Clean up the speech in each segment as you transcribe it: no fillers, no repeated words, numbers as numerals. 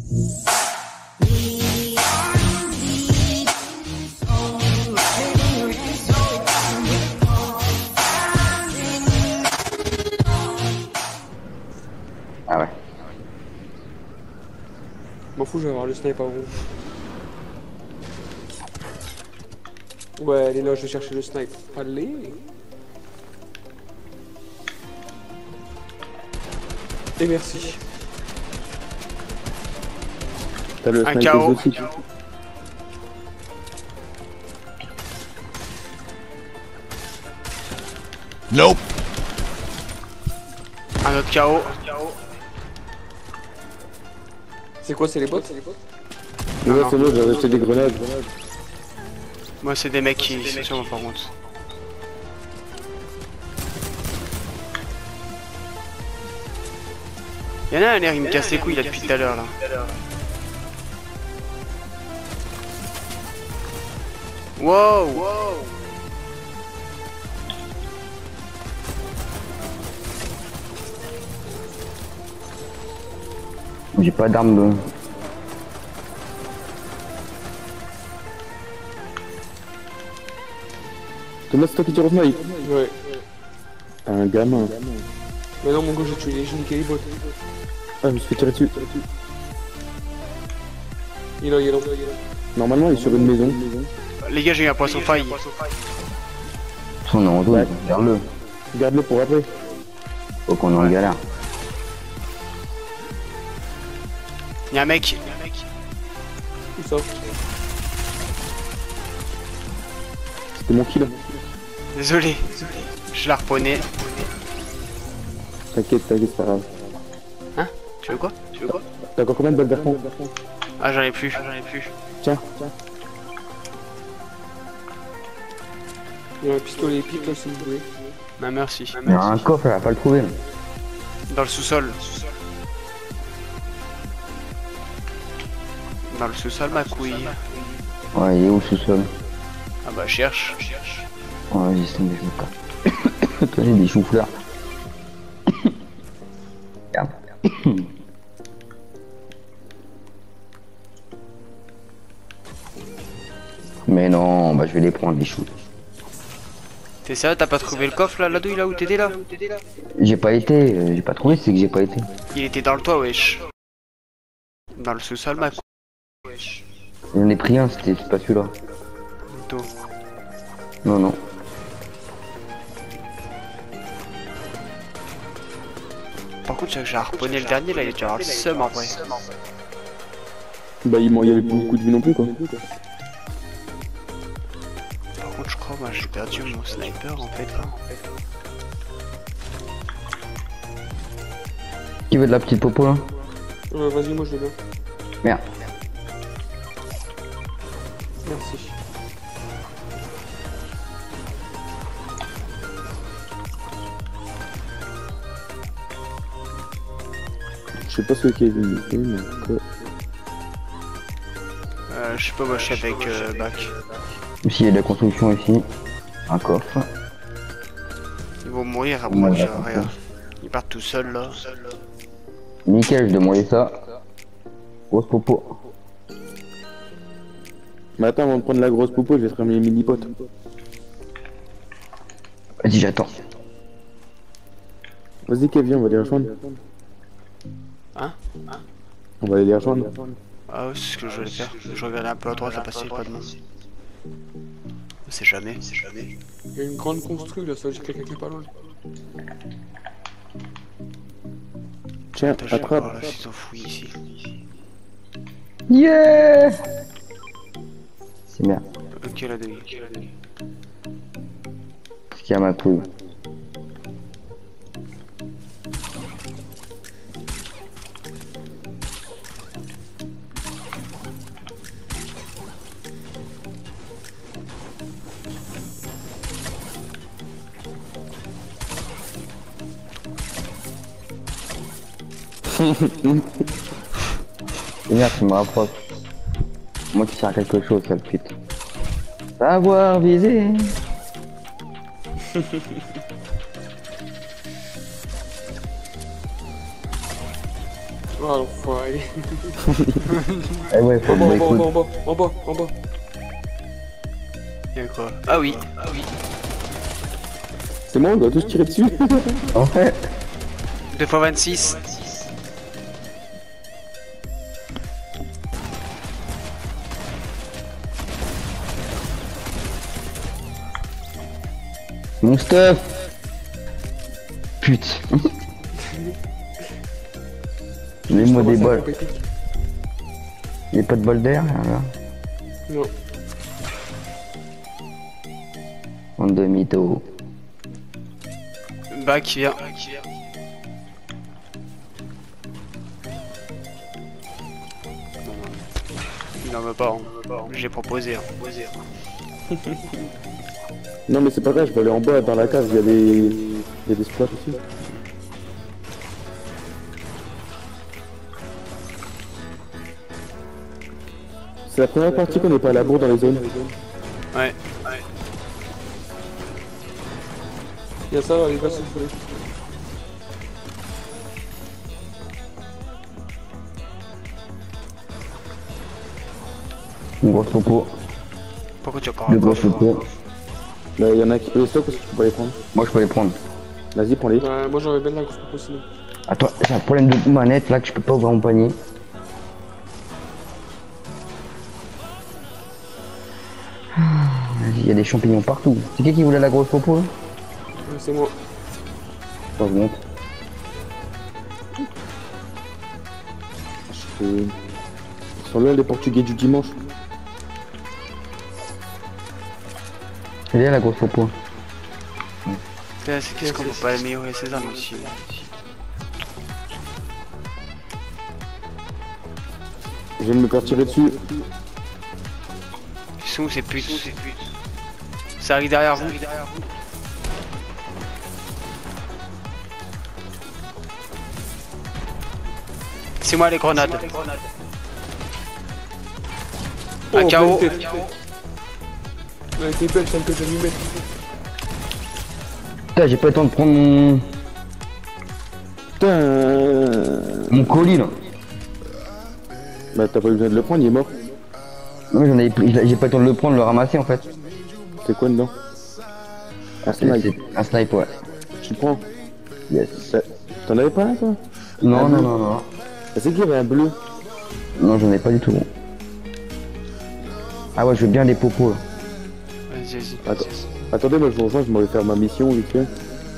Ah ouais. M'en fous, je vais avoir le snipe avant. Ouais, elle est là, je vais chercher le snipe. Allez. Et merci. T'as le Un sniper KO. aussi. Nope. Un autre KO. C'est quoi, c'est les bots? Ouais, Non, c'est l'autre, j'avais acheté des grenades. Moi, c'est des mecs qui sont sur moi par contre. Y'en a un l'air, il me casse les couilles là depuis tout à l'heure là. Wow. J'ai pas d'arme de... Thomas, c'est toi qui tires au snipe. Ouais. Un gamin. Mais non, mon gars, j'ai niqué les bots. Ah, je me suis fait tirer dessus. Il est là. Normalement, il est sur une maison. Les gars, j'ai eu un poisson faille. On est en double, Ouais. regarde-le. Garde-le pour après. Faut qu'on est en galère. Y'a un mec. Où ça? C'était mon kill. Désolé. Je la reprenais. T'inquiète, c'est pas grave. Hein? Tu veux quoi? T'as encore combien de balles d'arpent? Ah, j'en ai plus. Tiens. Il y a un pistolet épique là si vous voulez. Bah merci. Il y a un coffre, elle va pas le trouver. Dans le sous-sol. Dans le sous-sol, ma couille. Ouais, il est où le sous-sol? Ah bah cherche. Ouais, vas-y, c'est des choux. Toi, j'ai des choux-fleurs. Regarde. Mais non, bah je vais les prendre, les choux. T'es sérieux, t'as pas trouvé le coffre là, là-dedans, là où t'étais là? J'ai pas été, j'ai pas trouvé, c'est que j'ai pas été. Il était dans le toit, wesh. Dans le sous-sol, ma couille. Wesh. J'en ai pris un, c'est pas celui-là. Tôt. Non, non. Par contre, j'ai harponné le dernier là, il a dû avoir le seum en vrai. Bah, il y avait beaucoup de vie non plus, quoi. Par contre, je crois, moi j'ai perdu mon sniper en fait là. Qui veut de la petite popo là? Vas-y, moi je l'ai bien. Merde. Merci. Je sais pas ce qu'il y a fait, mais... Je sais pas, moi je suis avec Bac. Ici, il y a de la construction ici. Un coffre. Ils vont mourir à Ouais, moi, ouais, regarde. Ils partent tout seuls là. Nickel, je demandais ça. Grosse popo. Mais attends, avant de prendre la grosse popo, je vais te ramener les mini-potes. Vas-y, j'attends. Vas-y, Kevin, on va les rejoindre. Hein? On va aller les rejoindre. Ah ouais, c'est ce que je voulais faire. Je regardais un peu à droite, là passer pas de monde. C'est jamais. Il y a une grande construction là, ça veut dire quelqu'un qui est pas loin. Tiens, Attends, je vais attrape. voir là s'ils ont fouillé ici. Yeah! C'est bien. Ok, là, deux. Ce qu'il y a ma couille. Et merde, tu me rapproches. Moi, tu sers à quelque chose, sale pute. Savoir viser. Oh l'enfoiré. Eh ouais, faut En bas, me en bas, en écoute. bas, en bas, en bas. Y'a quoi? Ah oui. C'est moi, on doit tous tirer dessus. En fait, 2 x 26. mon stuff. Pute. Mets-moi des balles. Y'a pas de balles d'air là. Non. En demi-tour. Bac qui vient. Il n'en veut pas, hein. J'ai proposé. Hein. Non, mais c'est pas grave, je vais aller en bas dans la cave, il y a des splats aussi. C'est la première partie qu'on n'est pas à la bourre dans les zones. Ouais. Y'a ça, les gars, s'il vous plaît. Une grosse popo. Pourquoi tu as encore Deux un grosses coffre? popos. Là, il y en a qui peut les stocks aussi, tu peux pas les prendre. Moi je peux les prendre. Vas-y, prends-les. Moi j'aurais bien de la grosse popo sinon. Attends, j'ai un problème de manette là que je peux pas ouvrir mon panier. Vas-y, il y a des champignons partout. C'est qui voulait la grosse popo là? C'est moi. Je monte. Ils sont là, les Portugais du dimanche. Elle est là la grosse popo. Putain, c'est qu'est-ce qu'on peut pas améliorer ces armes aussi? Je viens de me faire tirer dessus. Ils sont où ces putes? Ça arrive derrière vous. C'est moi les grenades. Un Oh, KO. belle tête. Ouais, t'es belle celle que j'ai mis mettre. Putain, j'ai pas le temps de prendre mon, Putain. mon colis là. Bah, t'as pas eu besoin de le prendre, il est mort. Non mais j'en avais pris, j'ai pas le temps de le prendre, de le ramasser en fait. C'est quoi dedans? Un snipe. C'est un snipe, ouais. Tu le prends? Yes. T'en avais pas un, toi? Non, Un non, bleu. non, non. C'est qu'il y avait un bleu. Non, j'en ai pas du tout. Ah ouais, je veux bien les popos là. Vas-y. Attendez, moi je vous rejoins, je m'en vais faire ma mission vite fait.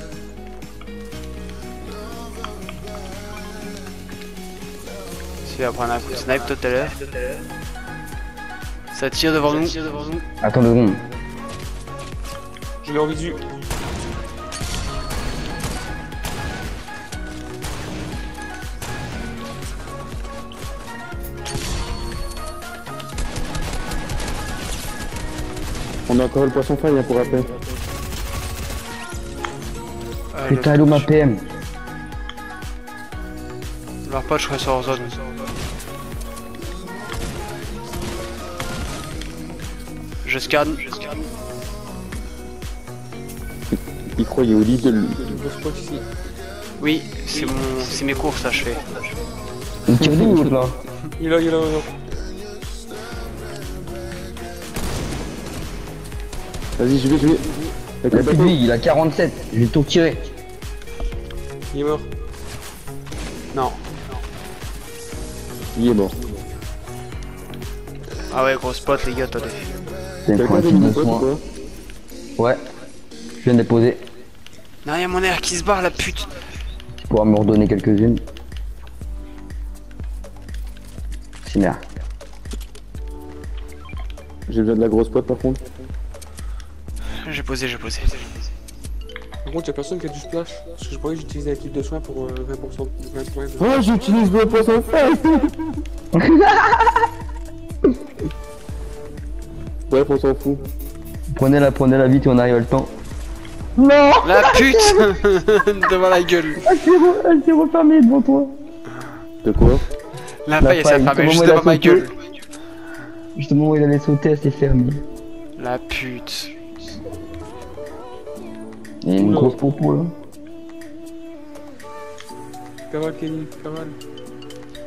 Tu vas prendre un coup de snipe tout à l'heure. Ça tire devant nous. Attends 2 secondes. Je l'ai en visu. On a encore le poisson faille hein, pour rappel. Putain, allô ma PM. Leur pote, je serai sur zone. Je scanne. Il croyait au lit de lui. Il y a une grosse spot ici. Oui, c'est mes courses, ça je fais. Il tire d'où l'autre là? Il est là, il est là. Vas-y, je vais. Avec Il le a plus de bateau. vie, il a 47. Je vais tout tirer. Il est mort. Non. Il est mort. Ah ouais, gros spot les gars, attendez. C'est une Quelqu'un fois de un petit mon de pote ou soin. quoi? Ouais. Je viens de les poser. Non, y'a mon air qui se barre, la pute. Tu pourras me redonner quelques-unes. C'est bien. J'ai besoin de la grosse pote par contre. J'ai posé. Par contre, y'a personne qui a du splash. Parce que je pourrais utiliser la kit de soin pour 20%. 20 points. Oh, j'utilise le poisson faille. Bref, on s'en fout. Prenez-la vite et on arrive à le temps. Non. La pute devant la gueule. Elle s'est refermée devant toi. De quoi? La La paille, ça paille, fermait comment juste il a devant ma sauté gueule. Justement où il allait sauter, elle s'est fermée. La pute. Il y a une Oula. grosse popo là. Cavale, Kenny, cavale.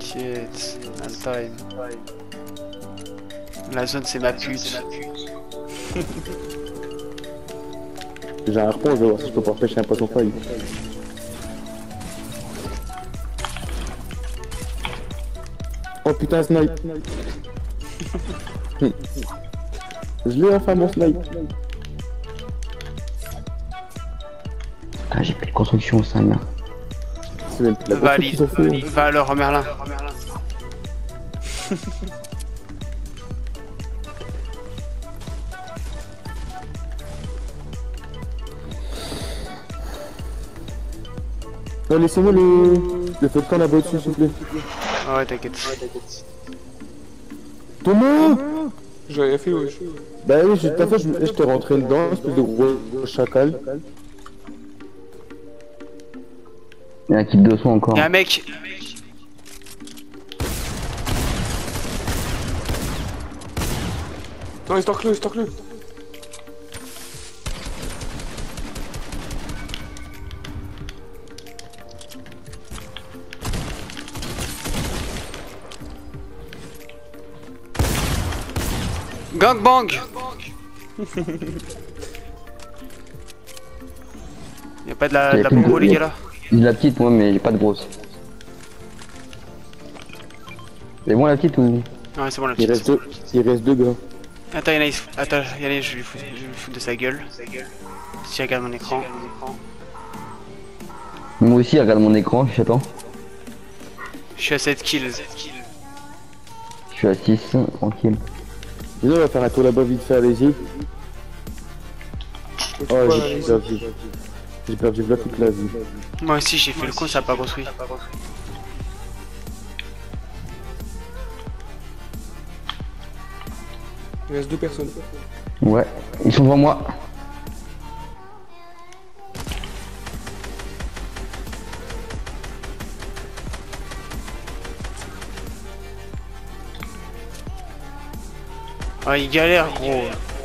Shit, on a le time. La zone c'est ma pute. J'ai un harpon, je vais voir si je peux pouvoir pêcher un poisson feuille. Oh putain, snipe. Je l'ai enfin mon snipe. Ah, j'ai plus de construction, ça, merde. C'est même plus la Valide. construction qu'ils ont fait. Va alors Merlin. Non, laissez-moi le feu de camp là-bas au-dessus, s'il vous plaît. Ah ouais, t'inquiète. Thomas! J'ai rien fait, ouais. Bah oui, t'as fait, je t'ai rentré dedans, espèce de gros chacal. Il y a un kit de soin encore. Y'a un mec. Non, il stalk-le, il stalk-le. Gangbang. Y'a pas de la bombe les gars là. J'ai de la petite, moi, mais j'ai pas de grosse. C'est bon la petite ou? Ouais, c'est bon la Il petite. reste deux gars. Attends, attends, Yannis, je vais lui foutre de sa gueule. Si je regarde mon écran. Moi aussi, regarde mon écran, j'attends. Je suis à 7 kills. Je suis à 6, tranquille. Dis-nous, on va faire un tour là-bas vite fait, allez-y. Oh, j'ai perdu. J'ai perdu là toute la vie. Moi aussi j'ai fait le con, ça a pas construit. Il reste 2 personnes. Ouais, ils sont devant moi. Ah, il galère gros.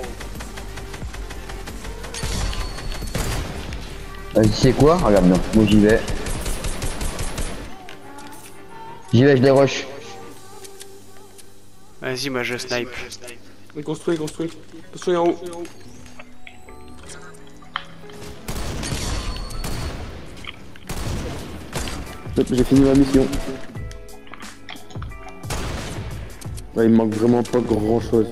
Tu sais quoi? Regarde bien, moi j'y vais. J'y vais, je les rush. Vas-y, moi je snipe. Il construit, il construit. Construit en haut. J'ai fini ma mission. Ouais, il me manque vraiment pas grand chose.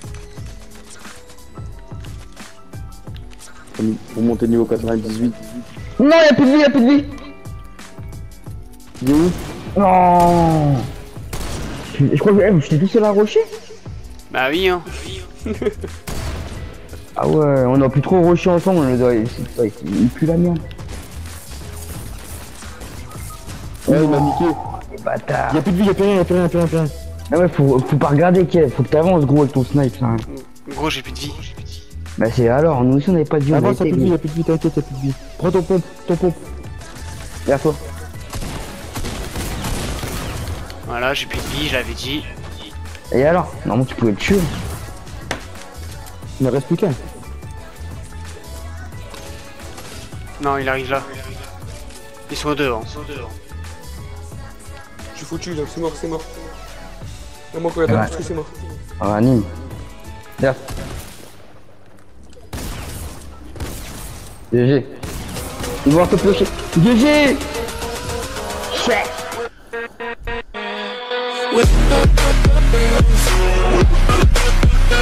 Pour monter niveau 98. Non, y'a plus de vie, y'a plus de vie. Il est où? Non. Je crois que je t'ai tout seul à rocher. Bah oui hein. Ah ouais, on a plus trop rocher ensemble, il pue la merde. Ouais, il m'a niqué. Les bâtards. Y'a plus de vie, y'a plus rien, y'a plus rien, y'a plus rien, y'a plus rien. Ah ouais, faut pas regarder Kev, faut que t'avances gros avec ton snipe ça. Gros, j'ai plus de vie. Bah c'est alors, nous aussi on avait pas de vie. Avance, y'a plus de vie, y'a plus de vie, t'inquiète, y'a plus de vie. Prends ton pompe, ton pompe. Vers toi. Voilà, j'ai plus de vie, je l'avais dit. Et alors? Normalement tu pouvais le tuer. Il me reste plus qu'un. Non, il arrive là. Ils sont dehors. Je suis foutu là, c'est mort, c'est mort. Et moi, quand il y a Ouais. construit, c'est mort. Ah Nîmes. Regarde. GG. Ils vont te piocher. GG. Chouette.